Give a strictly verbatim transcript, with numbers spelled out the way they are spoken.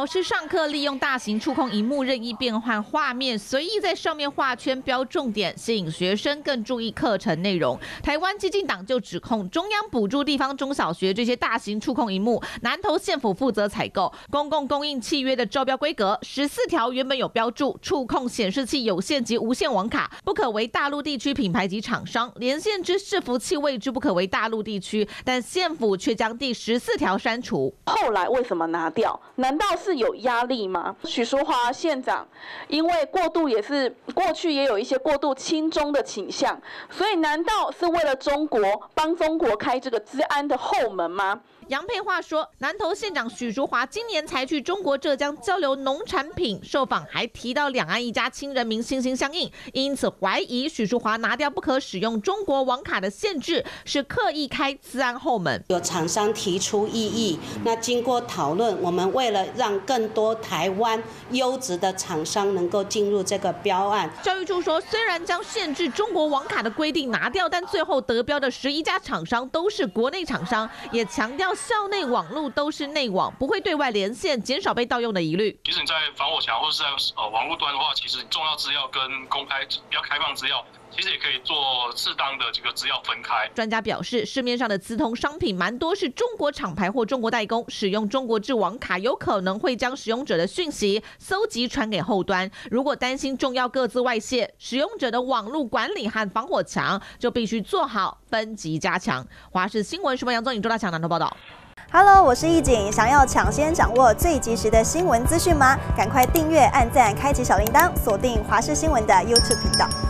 老师上课利用大型触控荧幕任意变换画面，随意在上面画圈标重点，吸引学生更注意课程内容。台湾基进党就指控中央补助地方中小学这些大型触控荧幕，南投县府负责采购。公共供应契约的招标规格十四条原本有标注，触控显示器有线及无线网卡不可为大陆地区品牌及厂商，连线之伺服器位置不可为大陆地区，但县府却将第十四条删除。 后来为什么拿掉？难道是有压力吗？许淑华县长因为过度也是过去也有一些过度亲中的倾向，所以难道是为了中国帮中国开这个资安的后门吗？ 杨佩桦说，南投县长许淑华今年才去中国浙江交流农产品，受访还提到两岸一家亲人民心心相印，因此怀疑许淑华拿掉不可使用中国网卡的限制，是刻意开资安后门。 有厂商提出异议，那经过讨论，我们为了让更多台湾优质的厂商能够进入这个标案， 教育处说，虽然将限制中国网卡的规定拿掉，但最后得标的十一家厂商都是国内厂商，也强调校内网路都是内网，不会对外连线，减少被盗用的疑虑。 其实你在防火墙或是在呃网络端的话，其实重要资料跟公开要开放资料，其实也可以做适当的这个资料分开。 专家表示，市面上的资通商品蛮多是中国厂牌或中国代工，使用中国制网卡有可能会将使用者的讯息搜集传给后端。如果担心重要个资外泄，使用者的网络管理和防火墙就必须做好分级加强。华视新闻徐文杨宗颖、周大强南投报道。 Hello， 我是易景，想要抢先掌握最及时的新闻资讯吗？赶快订阅、按赞、开启小铃铛，锁定华视新闻的 YouTube 频道。